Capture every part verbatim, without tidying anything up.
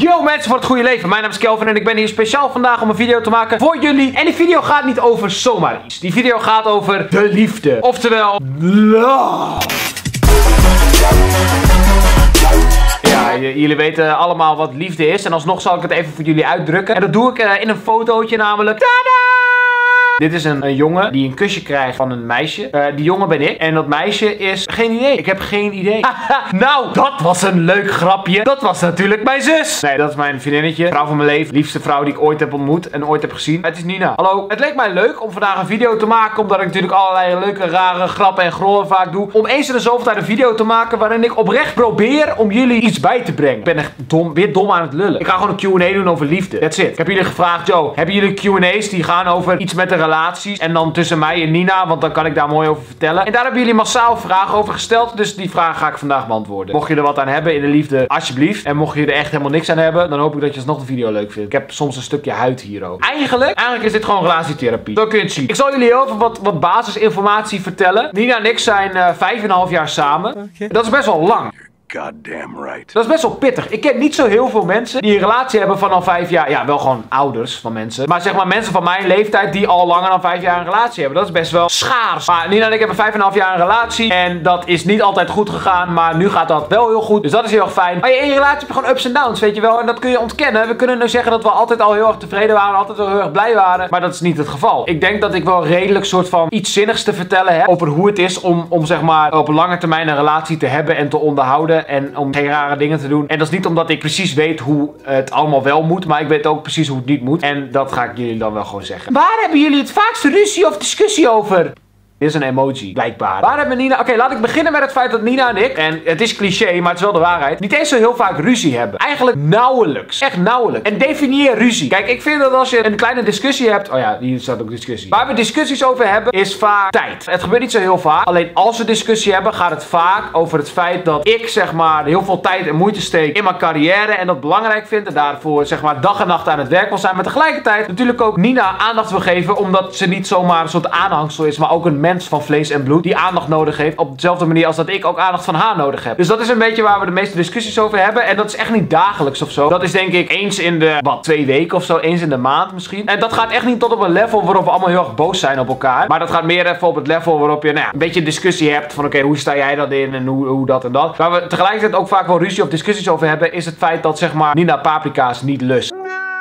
Yo mensen van het goede leven, mijn naam is Kelvin en ik ben hier speciaal vandaag om een video te maken voor jullie. En die video gaat niet over zomaar iets. Die video gaat over de liefde. Oftewel, love. Ja, jullie weten allemaal wat liefde is en alsnog zal ik het even voor jullie uitdrukken. En dat doe ik uh, in een fotootje namelijk. Tada! Dit is een, een jongen die een kusje krijgt van een meisje. Uh, die jongen ben ik. En dat meisje is... Geen idee. Ik heb geen idee. Nou, dat was een leuk grapje. Dat was natuurlijk mijn zus. Nee, dat is mijn vriendinnetje. Vrouw van mijn leven. Liefste vrouw die ik ooit heb ontmoet en ooit heb gezien. Het is Nina. Hallo. Het leek mij leuk om vandaag een video te maken. Omdat ik natuurlijk allerlei leuke, rare grappen en grollen vaak doe. Om eens in de zoveel tijd een video te maken waarin ik oprecht probeer om jullie iets bij te brengen. Ik ben echt dom, weer dom aan het lullen. Ik ga gewoon een Q en A doen over liefde. That's it. Ik heb jullie gevraagd, Joe, hebben jullie Q en A's die gaan over iets met een relatie? En dan tussen mij en Nina, want dan kan ik daar mooi over vertellen. En daar hebben jullie massaal vragen over gesteld. Dus die vragen ga ik vandaag beantwoorden. Mocht je er wat aan hebben in de liefde, alsjeblieft. En mocht je er echt helemaal niks aan hebben, dan hoop ik dat je alsnog de video leuk vindt. Ik heb soms een stukje huid hier ook. Eigenlijk, eigenlijk is dit gewoon relatietherapie. Zo kun je het zien. Ik zal jullie heel even wat, wat basisinformatie vertellen. Nina en ik zijn uh, vijf en een half jaar samen. Okay. Dat is best wel lang. Goddamn right. Dat is best wel pittig. Ik ken niet zo heel veel mensen die een relatie hebben van al vijf jaar. Ja, wel gewoon ouders van mensen. Maar zeg maar mensen van mijn leeftijd die al langer dan vijf jaar een relatie hebben. Dat is best wel schaars. Maar Nina en ik hebben vijf en een half jaar een relatie. En dat is niet altijd goed gegaan. Maar nu gaat dat wel heel goed. Dus dat is heel erg fijn. Maar in je relatie heb je gewoon ups en downs, weet je wel. En dat kun je ontkennen. We kunnen nu zeggen dat we altijd al heel erg tevreden waren. Altijd al heel erg blij waren. Maar dat is niet het geval. Ik denk dat ik wel redelijk soort van iets zinnigs te vertellen heb. Over hoe het is om, om zeg maar op lange termijn een relatie te hebben en te onderhouden. En om geen rare dingen te doen. En dat is niet omdat ik precies weet hoe het allemaal wel moet. Maar ik weet ook precies hoe het niet moet. En dat ga ik jullie dan wel gewoon zeggen. Waar hebben jullie het vaakste ruzie of discussie over? Dit is een emoji, blijkbaar. Waar hebben Nina... Oké, okay, laat ik beginnen met het feit dat Nina en ik... En het is cliché, maar het is wel de waarheid... Niet eens zo heel vaak ruzie hebben. Eigenlijk nauwelijks. Echt nauwelijks. En definieer ruzie. Kijk, ik vind dat als je een kleine discussie hebt... Oh ja, hier staat ook discussie. Waar we discussies over hebben, is vaak tijd. Het gebeurt niet zo heel vaak. Alleen als we discussie hebben, gaat het vaak over het feit dat ik, zeg maar, heel veel tijd en moeite steek in mijn carrière. En dat belangrijk vind. En daarvoor, zeg maar, dag en nacht aan het werk wil zijn. Maar tegelijkertijd natuurlijk ook Nina aandacht wil geven. Omdat ze niet zomaar een soort aanhangsel is, maar ook een mens van vlees en bloed die aandacht nodig heeft op dezelfde manier als dat ik ook aandacht van haar nodig heb. Dus dat is een beetje waar we de meeste discussies over hebben en dat is echt niet dagelijks of zo. Dat is denk ik eens in de, wat, twee weken of zo, eens in de maand misschien. En dat gaat echt niet tot op een level waarop we allemaal heel erg boos zijn op elkaar. Maar dat gaat meer even op het level waarop je, nou ja, een beetje discussie hebt van oké, okay, hoe sta jij dat in en hoe, hoe dat en dat. Waar we tegelijkertijd ook vaak wel ruzie of discussies over hebben is het feit dat, zeg maar, Nina paprika's niet lust.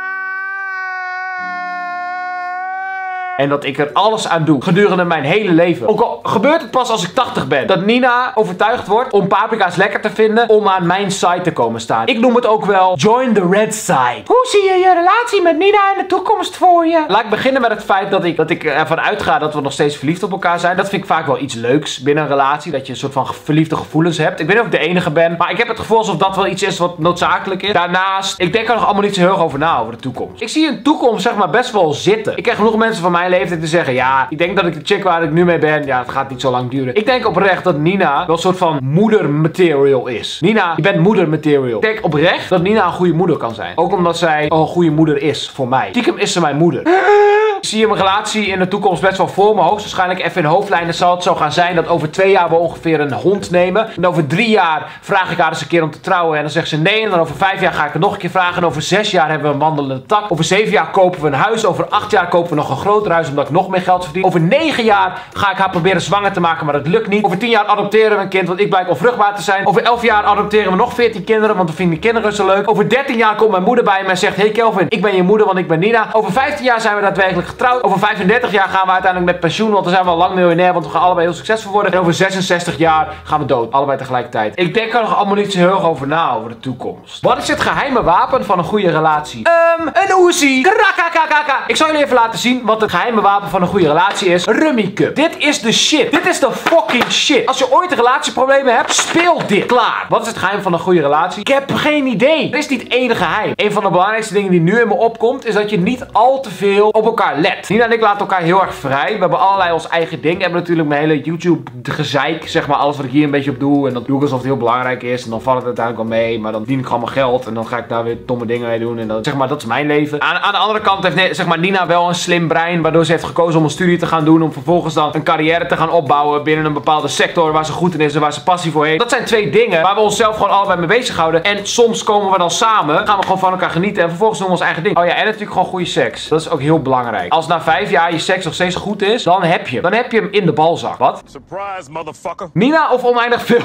En dat ik er alles aan doe. Gedurende mijn hele leven. Ook al gebeurt het pas als ik tachtig ben. Dat Nina overtuigd wordt om paprika's lekker te vinden. Om aan mijn side te komen staan. Ik noem het ook wel join the red side. Hoe zie je je relatie met Nina in de toekomst voor je? Laat ik beginnen met het feit dat ik, dat ik ervan uitga dat we nog steeds verliefd op elkaar zijn. Dat vind ik vaak wel iets leuks binnen een relatie. Dat je een soort van verliefde gevoelens hebt. Ik weet niet of ik de enige ben. Maar ik heb het gevoel alsof dat wel iets is wat noodzakelijk is. Daarnaast, ik denk er nog allemaal niet zo heel erg over na over de toekomst. Ik zie een toekomst, zeg maar, best wel zitten. Ik krijg genoeg mensen van mijn leeftijd te zeggen, ja, ik denk dat ik de chick waar ik nu mee ben, ja, het gaat niet zo lang duren. Ik denk oprecht dat Nina wel een soort van moedermaterial is. Nina, je bent moedermaterial. Ik denk oprecht dat Nina een goede moeder kan zijn. Ook omdat zij al een goede moeder is voor mij. Stiekem is ze mijn moeder. Ik zie mijn relatie in de toekomst best wel voor me. Hoogstwaarschijnlijk even in hoofdlijnen zal het zo gaan zijn dat over twee jaar we ongeveer een hond nemen. En over drie jaar vraag ik haar eens een keer om te trouwen. En dan zegt ze nee. En dan over vijf jaar ga ik het nog een keer vragen. En over zes jaar hebben we een wandelende tak. Over zeven jaar kopen we een huis. Over acht jaar kopen we nog een groter huis omdat ik nog meer geld verdien. Over negen jaar ga ik haar proberen zwanger te maken, maar dat lukt niet. Over tien jaar adopteren we een kind, want ik blijk onvruchtbaar te zijn. Over elf jaar adopteren we nog veertien kinderen, want we vinden die kinderen zo leuk. Over dertien jaar komt mijn moeder bij me en zegt, hey Kelvin, ik ben je moeder, want ik ben Nina. Over vijftien jaar zijn we daadwerkelijk getrouwd. Over vijfendertig jaar gaan we uiteindelijk met pensioen, want dan zijn we al lang miljonair, want we gaan allebei heel succesvol worden. En over zesenzestig jaar gaan we dood, allebei tegelijkertijd. Ik denk er nog allemaal niet zo heel erg over na, over de toekomst. Wat is het geheime wapen van een goede relatie? Ehm, um, een Uzi. Krakakakaka. Ik zal jullie even laten zien wat het geheime wapen van een goede relatie is. Rummy Cup. Dit is de shit. Dit is de fucking shit. Als je ooit relatieproblemen hebt, speel dit. Klaar. Wat is het geheim van een goede relatie? Ik heb geen idee. Er is niet één geheim. Een van de belangrijkste dingen die nu in me opkomt, is dat je niet al te veel op elkaar let. Nina en ik laten elkaar heel erg vrij. We hebben allerlei ons eigen ding. We hebben natuurlijk mijn hele YouTube gezeik. Zeg maar alles wat ik hier een beetje op doe. En dat doe ik alsof het heel belangrijk is. En dan valt het uiteindelijk wel mee. Maar dan dien ik gewoon mijn geld. En dan ga ik daar weer domme dingen mee doen. En dan, zeg maar, dat is mijn leven. Aan, aan de andere kant heeft zeg maar, Nina wel een slim brein. Waardoor ze heeft gekozen om een studie te gaan doen. Om vervolgens dan een carrière te gaan opbouwen. Binnen een bepaalde sector waar ze goed in is. En waar ze passie voor heeft. Dat zijn twee dingen waar we onszelf gewoon allebei mee bezighouden. En soms komen we dan samen. Gaan we gewoon van elkaar genieten. En vervolgens doen we ons eigen ding. Oh ja, en natuurlijk gewoon goede seks. Dat is ook heel belangrijk. Als na vijf jaar je seks nog steeds goed is. Dan heb je hem. Dan heb je hem in de balzak. Wat? Surprise, motherfucker. Nina of oneindig veel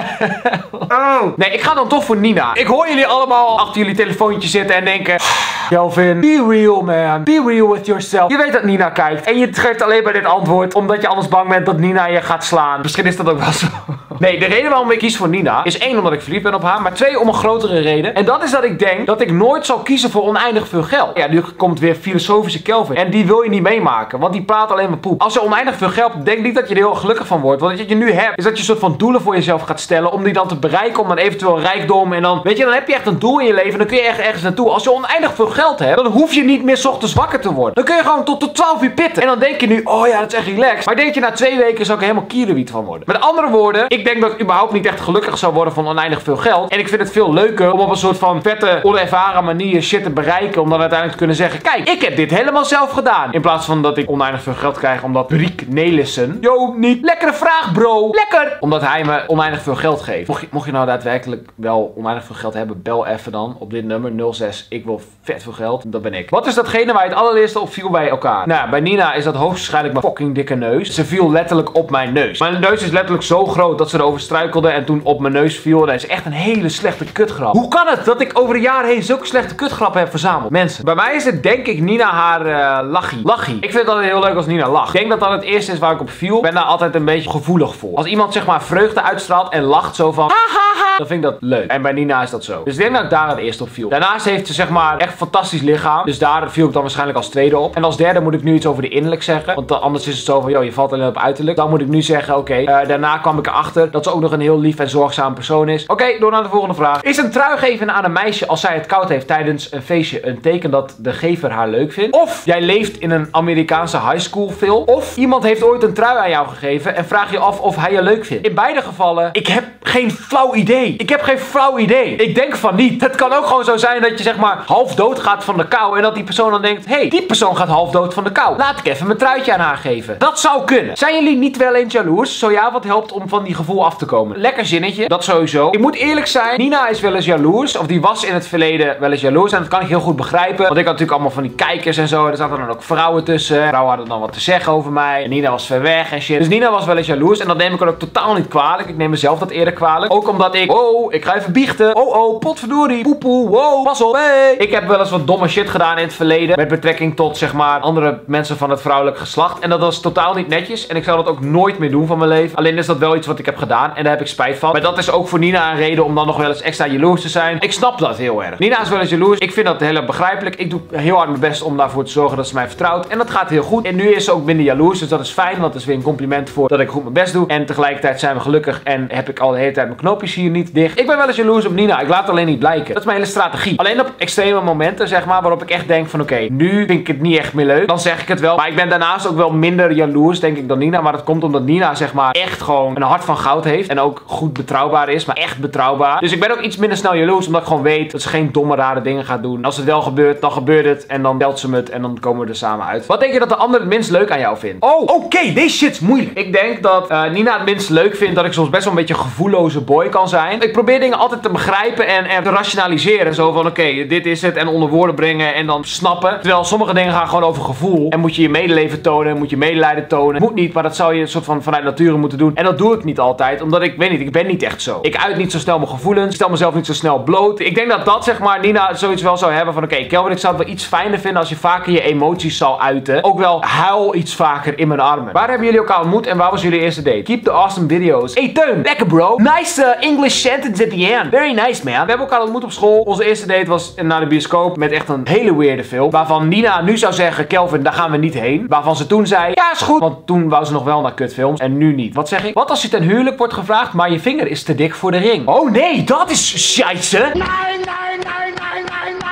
geld? Oh. Nee, ik ga dan toch voor Nina. Ik hoor jullie allemaal achter jullie telefoontje zitten en denken... Kelvin, be real man. Be real with yourself. Je weet dat Nina kijkt. En je geeft alleen bij dit antwoord omdat je anders bang bent dat Nina je gaat slaan. Misschien is dat ook wel zo. Nee, de reden waarom ik kies voor Nina is één, omdat ik verliefd ben op haar. Maar twee, om een grotere reden. En dat is dat ik denk dat ik nooit zal kiezen voor oneindig veel geld. Ja, nu komt weer filosofische Kelvin. En die wil je niet meemaken. Want die praat alleen maar poep. Als je oneindig veel geld hebt, denk niet dat je er heel gelukkig van wordt. Want wat je nu hebt, is dat je een soort van doelen voor jezelf gaat stellen. Om die dan te bereiken. Om dan eventueel rijkdom. En dan, weet je, dan heb je echt een doel in je leven. En dan kun je echt ergens naartoe. Als je oneindig veel geld hebt, dan hoef je niet meer 's ochtends wakker te worden. Dan kun je gewoon tot de twaalf uur pitten. En dan denk je nu, oh ja, dat is echt relaxed. Maar denk je, na twee weken zou ik er helemaal kierenwiet van worden. Met andere woorden, ik denk dat ik überhaupt niet echt gelukkig zou worden van oneindig veel geld. En ik vind het veel leuker om op een soort van vette, onervaren manier shit te bereiken. Om dan uiteindelijk te kunnen zeggen, kijk, ik heb dit helemaal zelf gedaan. In plaats van dat ik oneindig veel geld krijg omdat Rick Nelissen, yo, niet, lekkere vraag bro, lekker. Omdat hij me oneindig veel geld geeft. Mocht je, mocht je nou daadwerkelijk wel oneindig veel geld hebben, bel even dan op dit nummer nul zes. Ik wil vet veel geld. Dat ben ik. Wat is datgene waar je het allereerste op viel bij elkaar? Nou, bij Nina is dat hoogstwaarschijnlijk mijn fucking dikke neus. Ze viel letterlijk op mijn neus. Mijn neus is letterlijk zo groot dat ze erover struikelde en toen op mijn neus viel. Dat is echt een hele slechte kutgrap. Hoe kan het dat ik over de jaren heen zulke slechte kutgrappen heb verzameld? Mensen, bij mij is het denk ik Nina haar uh, lachie. Lachie. Ik vind het altijd heel leuk als Nina lacht. Ik denk dat dat het eerste is waar ik op viel. Ik ben daar altijd een beetje gevoelig voor. Als iemand zeg maar vreugde uitstraalt en lacht zo van ha ha ha, dan vind ik dat leuk. En bij Nina is dat zo. Dus ik denk dat ik daar het eerst op viel. Daarnaast heeft ze zeg maar echt een fantastisch lichaam. Dus daar viel ik dan waarschijnlijk als tweede op. En als derde moet ik nu iets over de innerlijk zeggen. Want dan, anders is het zo van, joh, je valt alleen op uiterlijk. Dan moet ik nu zeggen, oké, okay, uh, daarna kwam ik erachter dat ze ook nog een heel lief en zorgzaam persoon is. Oké, okay, door naar de volgende vraag. Is een trui geven aan een meisje als zij het koud heeft tijdens een feestje een teken dat de gever haar leuk vindt? Of jij leeft in een Amerikaanse high school film. Of iemand heeft ooit een trui aan jou gegeven en vraag je af of hij je leuk vindt. In beide gevallen, ik heb geen flauw idee. Ik heb geen flauw idee. Ik denk van niet. Het kan ook gewoon zo zijn dat je zeg maar half dood gaat van de kou en dat die persoon dan denkt, hé, hey, die persoon gaat half dood van de kou. Laat ik even mijn truitje aan haar geven. Dat zou kunnen. Zijn jullie niet wel eens jaloers? Zo ja, wat helpt om van die gevoel af te komen? Lekker zinnetje. Dat sowieso. Ik moet eerlijk zijn, Nina is wel eens jaloers. Of die was in het verleden wel eens jaloers. En dat kan ik heel goed begrijpen. Want ik had natuurlijk allemaal van die kijkers en zo. Er zaten dan ook vrouwen tussen. Vrouwen hadden dan wat te zeggen over mij. En Nina was ver weg en shit. Dus Nina was wel eens jaloers. En dat neem ik er ook totaal niet kwalijk. Ik neem mezelf dat eerder kwalijk. Ook omdat ik, oh, ik ga even biechten. Oh, oh, potverdorie. Poepoe. Wow, pas op. Hey. Ik heb wel eens wat domme shit gedaan in het verleden. Met betrekking tot, zeg maar, andere mensen van het vrouwelijk geslacht. En dat was totaal niet netjes. En ik zou dat ook nooit meer doen van mijn leven. Alleen is dat wel iets wat ik heb gedaan. En daar heb ik spijt van. Maar dat is ook voor Nina een reden om dan nog wel eens extra jaloers te zijn. Ik snap dat heel erg. Nina is wel eens jaloers. Ik vind dat heel erg begrijpelijk. Ik doe heel hard mijn best om daarvoor te zorgen dat ze mij vertrouwt. En dat gaat heel goed. En nu is ze ook minder jaloers. Dus dat is fijn. Want dat is weer een compliment voor dat ik goed mijn best doe. En tegelijkertijd zijn we gelukkig. En heb ik al de hele tijd mijn knoopjes hier niet dicht. Ik ben wel eens jaloers op Nina. Ik laat het alleen niet blijken. Dat is mijn hele strategie. Alleen op extreme momenten, zeg maar, waarop ik echt denk van oké, okay, nu vind ik het niet echt meer leuk. Dan zeg ik het wel. Maar ik ben daarnaast ook wel minder jaloers, denk ik, dan Nina. Maar dat komt omdat Nina, zeg maar, echt gewoon een hart van goud heeft. En ook goed betrouwbaar is. Maar echt betrouwbaar. Dus ik ben ook iets minder snel jaloers. Omdat ik gewoon weet dat ze geen domme, rare dingen gaat doen. En als het wel gebeurt, dan gebeurt het. En dan telt ze me het. En dan komen we er samen uit. Wat denk je dat de ander het minst leuk aan jou vindt? Oh, oké. Okay, deze shit is moeilijk. Ik denk dat uh, Nina het minst leuk vindt dat ik soms best wel een beetje een gevoelloze boy kan zijn. Ik probeer dingen altijd te begrijpen en, en te rationaliseren. Zo van, oké, okay, dit is het. En onder woorden brengen en dan snappen. Terwijl sommige dingen gaan gewoon over gevoel. En moet je je medeleven tonen. Moet je medelijden tonen. Moet niet, maar dat zou je een soort van vanuit nature moeten doen. En dat doe ik niet altijd. Omdat ik, weet niet, ik ben niet echt zo. Ik uit niet zo snel mijn gevoelens. Ik stel mezelf niet zo snel bloot. Ik denk dat dat, zeg maar, Nina zoiets wel zou hebben van, oké, okay, Kelvin, ik zou het wel iets fijner vinden als je vaker je emoties zou uiten. Ook wel huil iets vaker in mijn armen. Waar hebben jullie elkaar ontmoet en waar was jullie eerste date? Keep the awesome videos. Hey Teun, lekker bro. Nice uh, English sentence at the end. Very nice man. We hebben elkaar ontmoet op school. Onze eerste date was naar de bioscoop met echt een hele weirde film. Waarvan Nina nu zou zeggen, Kelvin, daar gaan we niet heen. Waarvan ze toen zei, ja is goed. Want toen wou ze nog wel naar kutfilms en nu niet. Wat zeg ik? Wat als je ten huwelijk wordt gevraagd, maar je vinger is te dik voor de ring? Oh nee, dat is scheisse. Nee, nee, nee, nee, nee, nee, nee.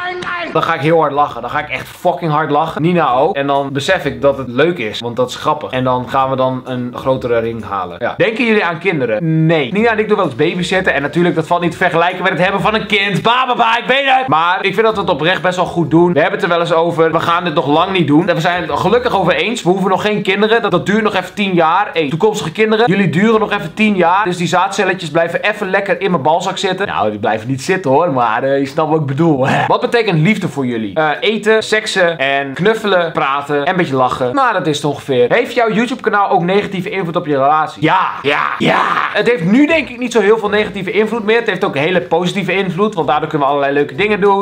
Dan ga ik heel hard lachen. Dan ga ik echt fucking hard lachen. Nina ook. En dan besef ik dat het leuk is. Want dat is grappig. En dan gaan we dan een grotere ring halen. Ja. Denken jullie aan kinderen? Nee. Nina en ik doen wel eens babysitten. En natuurlijk, dat valt niet te vergelijken met het hebben van een kind. Ba, ba, ba, ik weet het. Maar ik vind dat we het oprecht best wel goed doen. We hebben het er wel eens over. We gaan dit nog lang niet doen. En we zijn het gelukkig over eens. We hoeven nog geen kinderen. Dat, dat duurt nog even tien jaar. Hey, toekomstige kinderen. Jullie duren nog even tien jaar. Dus die zaadcelletjes blijven even lekker in mijn balzak zitten. Nou, die blijven niet zitten hoor. Maar uh, je snapt wat ik bedoel. Wat betekent liefde voor jullie? Uh, eten, seksen en knuffelen, praten en een beetje lachen. Nou, dat is het ongeveer. Heeft jouw YouTube kanaal ook negatieve invloed op je relatie? Ja, ja, ja. Het heeft nu denk ik niet zo heel veel negatieve invloed meer. Het heeft ook een hele positieve invloed. Want daardoor kunnen we allerlei leuke dingen doen.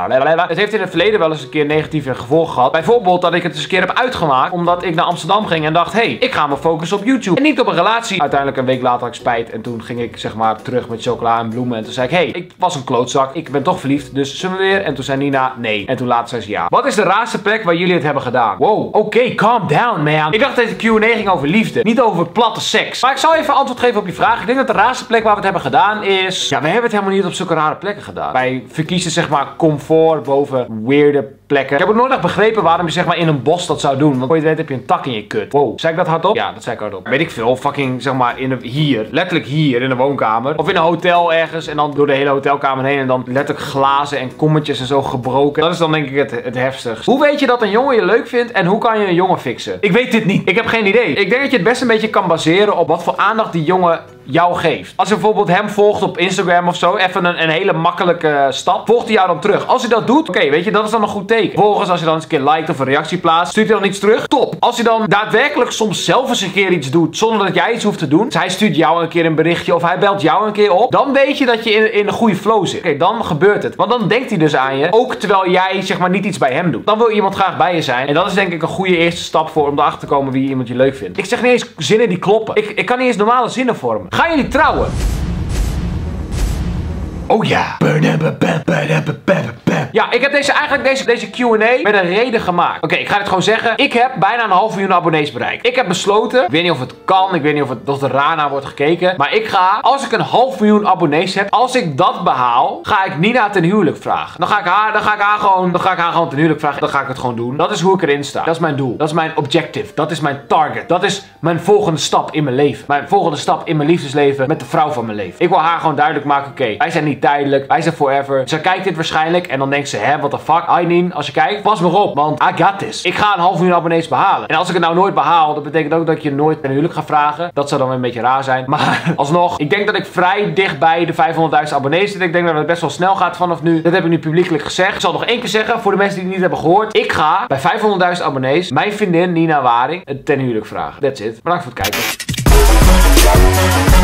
Het heeft in het verleden wel eens een keer negatieve gevolgen gehad. Bijvoorbeeld dat ik het eens een keer heb uitgemaakt. Omdat ik naar Amsterdam ging en dacht, hé, hey, ik ga me focussen op YouTube. En niet op een relatie. Uiteindelijk een week later had ik spijt. En toen ging ik zeg maar terug met chocola en bloemen. En toen zei ik, hé, hey, ik was een klootzak. Ik ben toch verliefd. Dus zullen we weer? En toen zei Nina, nee. En toen later zei ze ja. Wat is de raarste plek waar jullie het hebben gedaan? Wow, oké, okay, calm down, man. Ik dacht dat deze Q en A ging over liefde. Niet over platte seks. Maar ik zal even antwoord geven op je vraag. Ik denk dat de raarste plek waar we het hebben gedaan is... Ja, we hebben het helemaal niet op zulke rare plekken gedaan. Wij verkiezen zeg maar comfort boven weirde plekken. Ik heb ook nooit echt begrepen waarom je zeg maar in een bos dat zou doen. Want voor je het weet heb je een tak in je kut. Wow, zei ik dat hardop? Ja, dat zei ik hardop. Weet ik veel, fucking zeg maar in de, hier. Letterlijk hier in de woonkamer. Of in een hotel ergens en dan door de hele hotelkamer heen. En dan letterlijk glazen en kommetjes en zo gebroken. Dat is dan denk ik het, het heftigst. Hoe weet je dat een jongen je leuk vindt en hoe kan je een jongen fixen? Ik weet dit niet. Ik heb geen idee. Ik denk dat je het best een beetje kan baseren op wat voor aandacht die jongen jou geeft. Als je bijvoorbeeld hem volgt op Instagram of zo, even een, een hele makkelijke stap, volgt hij jou dan terug. Als hij dat doet, oké, okay, weet je, dat is dan een goed teken. Vervolgens, als je dan eens een keer liked of een reactie plaatst, stuurt hij dan iets terug, top. Als hij dan daadwerkelijk soms zelf eens een keer iets doet, zonder dat jij iets hoeft te doen, dus hij stuurt jou een keer een berichtje of hij belt jou een keer op, dan weet je dat je in, in een goede flow zit. Oké, okay, dan gebeurt het. Want dan denkt hij dus aan je, ook terwijl jij, zeg maar, niet iets bij hem doet. Dan wil iemand graag bij je zijn. En dat is denk ik een goede eerste stap voor om erachter te komen wie iemand je leuk vindt. Ik zeg niet eens zinnen die kloppen. Ik, ik kan niet eens normale zinnen vormen. Gaan jullie trouwen? Oh ja. Ja, ik heb deze, eigenlijk deze, deze Q en A met een reden gemaakt. Oké, okay, ik ga het gewoon zeggen. Ik heb bijna een half miljoen abonnees bereikt. Ik heb besloten, ik weet niet of het kan, ik weet niet of het door de Rana wordt gekeken. Maar ik ga, als ik een half miljoen abonnees heb, als ik dat behaal, ga ik Nina ten huwelijk vragen. Dan ga ik haar, dan ga ik haar gewoon, dan ga ik haar gewoon ten huwelijk vragen. Dan ga ik het gewoon doen. Dat is hoe ik erin sta. Dat is mijn doel. Dat is mijn objective. Dat is mijn target. Dat is mijn volgende stap in mijn leven. Mijn volgende stap in mijn liefdesleven met de vrouw van mijn leven. Ik wil haar gewoon duidelijk maken, oké, okay, wij zijn niet tijdelijk, wij zijn forever. Ze kijkt dit waarschijnlijk en dan denkt ze, hè, what the fuck? Ainin, als je kijkt, pas me op, want I got this. Ik ga een half miljoen abonnees behalen. En als ik het nou nooit behaal, dat betekent ook dat ik je nooit ten huwelijk ga vragen. Dat zou dan weer een beetje raar zijn. Maar alsnog, ik denk dat ik vrij dicht bij de vijfhonderdduizend abonnees zit. Ik denk dat het best wel snel gaat vanaf nu. Dat heb ik nu publiekelijk gezegd. Ik zal nog één keer zeggen, voor de mensen die het niet hebben gehoord. Ik ga bij vijfhonderdduizend abonnees mijn vriendin Nina Waring ten huwelijk vragen. That's it. Bedankt voor het kijken.